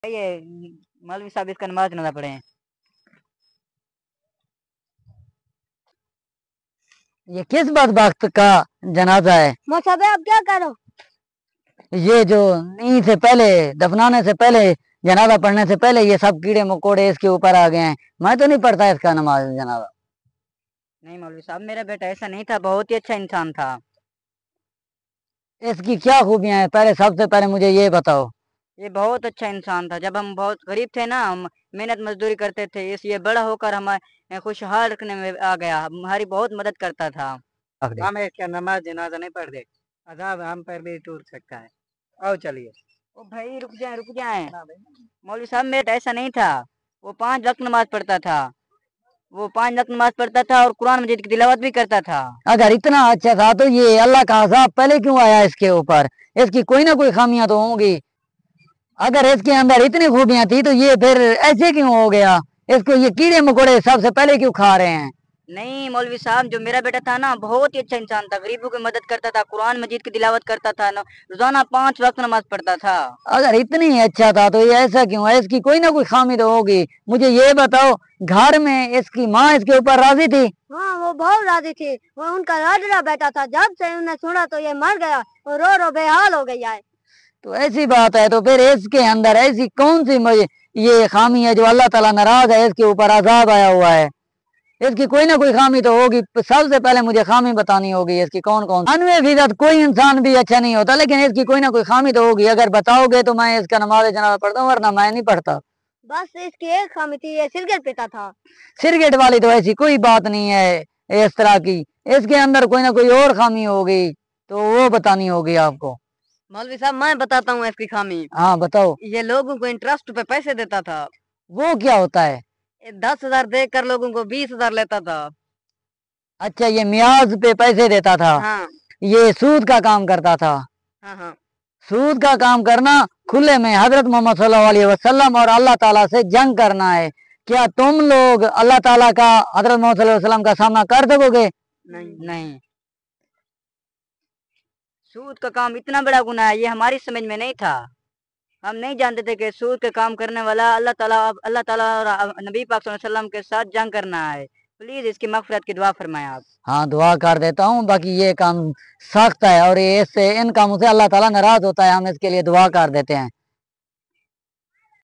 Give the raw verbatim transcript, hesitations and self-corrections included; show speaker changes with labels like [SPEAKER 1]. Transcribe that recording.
[SPEAKER 1] ये मौलवी साहब इसका नमाज जनाजा पढ़े हैं।
[SPEAKER 2] ये किस बदबख्त का जनाजा है?
[SPEAKER 3] मौसाबे आप क्या करो?
[SPEAKER 2] ये जो नींद से पहले, दफनाने से पहले, जनाजा पढ़ने से पहले ये सब कीड़े मकोड़े इसके ऊपर आ गए हैं। मैं तो नहीं पढ़ता इसका नमाज जनाजा।
[SPEAKER 1] नहीं मौलवी साहब, मेरा बेटा ऐसा नहीं था, बहुत ही अच्छा इंसान था।
[SPEAKER 2] इसकी क्या खूबियां हैं? पहले सबसे पहले मुझे ये बताओ।
[SPEAKER 1] ये बहुत अच्छा इंसान था। जब हम बहुत गरीब थे ना, हम मेहनत मजदूरी करते थे, इसलिए बड़ा होकर हमें खुशहाल रखने में आ गया, हमारी बहुत मदद करता था।
[SPEAKER 4] हम इसका नमाज जनाजा नहीं पढ़ दे, अजाब हम पर भी टूट सकता है। आओ चलिए।
[SPEAKER 1] ओ भाई रुक जाए रुक जाए मौलवी साहब, मेरा ऐसा नहीं था। वो पांच वक्त नमाज पढ़ता था, वो पांच वक्त नमाज पढ़ता था और कुरान मजीद की तिलावत भी करता था।
[SPEAKER 2] अगर इतना अच्छा था तो ये अल्लाह का अजाब पहले क्यों आया इसके ऊपर? इसकी कोई ना कोई खामियां तो होंगी। अगर इसके अंदर इतनी खूबियां थी तो ये फिर ऐसे क्यों हो गया? इसको ये कीड़े मकोड़े सबसे पहले क्यों खा रहे हैं?
[SPEAKER 1] नहीं मौलवी साहब, जो मेरा बेटा था ना, बहुत ही अच्छा इंसान था, गरीबों की मदद करता था, कुरान मजीद की तिलावत करता था, रोजाना पांच वक्त नमाज पढ़ता था।
[SPEAKER 2] अगर इतनी अच्छा था तो ये ऐसा क्यों है? इसकी कोई ना कोई खामी तो होगी। मुझे ये बताओ, घर में इसकी माँ इसके ऊपर राजी थी?
[SPEAKER 3] हाँ, वो बहुत राजी थी। वो उनका लाडला बेटा था। जब से उन्हें सुना तो ये मर गया और रो रो बेहाल हो गया है।
[SPEAKER 2] तो ऐसी बात है तो फिर इसके अंदर ऐसी कौन सी ये खामी है जो अल्लाह ताला नाराज है, इसके ऊपर अजाब आया हुआ है? इसकी कोई ना कोई खामी तो होगी। सबसे पहले मुझे खामी बतानी होगी इसकी कौन कौन। अनवे फीसद कोई इंसान भी अच्छा नहीं होता, लेकिन इसकी कोई ना कोई खामी तो होगी। अगर बताओगे तो मैं इसका नमाज जनाजा पढ़ता हूँ, वरना मैं नहीं पढ़ता।
[SPEAKER 3] बस इसकी एक खामी थी, ये सिगरेट पीता था।
[SPEAKER 2] सिगरेट वाली तो ऐसी कोई बात नहीं है इस तरह की। इसके अंदर कोई ना कोई और खामी होगी, तो वो बतानी होगी आपको।
[SPEAKER 1] मौलवी साहब, मैं बताता हूँ इसकी खामी।
[SPEAKER 2] हाँ बताओ।
[SPEAKER 1] ये लोगों को इंटरेस्ट पे पैसे देता था।
[SPEAKER 2] वो क्या होता है?
[SPEAKER 1] दस हजार दे कर लोगों को बीस हजार लेता था।
[SPEAKER 2] अच्छा, ये म्याज पे पैसे देता था।
[SPEAKER 1] हाँ।
[SPEAKER 2] ये सूद का काम करता था।
[SPEAKER 1] हाँ हाँ।
[SPEAKER 2] सूद का काम करना खुले में हजरत मोहम्मद सल्लल्लाहु अलैहि वसल्लम और अल्लाह ताला से जंग करना है। क्या तुम लोग अल्लाह ताला का, हजरत मोहम्मद सल्लल्लाहु अलैहि वसल्लम का सामना कर सकोगे?
[SPEAKER 1] नहीं नहीं। सूद का काम इतना बड़ा गुनाह है, ये हमारी समझ में नहीं था। हम नहीं जानते थे कि सूद के काम करने वाला अल्लाह ताला अल्लाह ताला और नबी पाक सल्लल्लाहु अलैहि वसल्लम के साथ जंग करना है। प्लीज इसकी मगफिरत की दुआ फरमाएं आप।
[SPEAKER 2] हाँ, दुआ कर देता हूँ। बाकी ये काम सख्त है और ये इससे इन कामों से अल्लाह ताला नाराज होता है। हम इसके लिए दुआ कर देते हैं।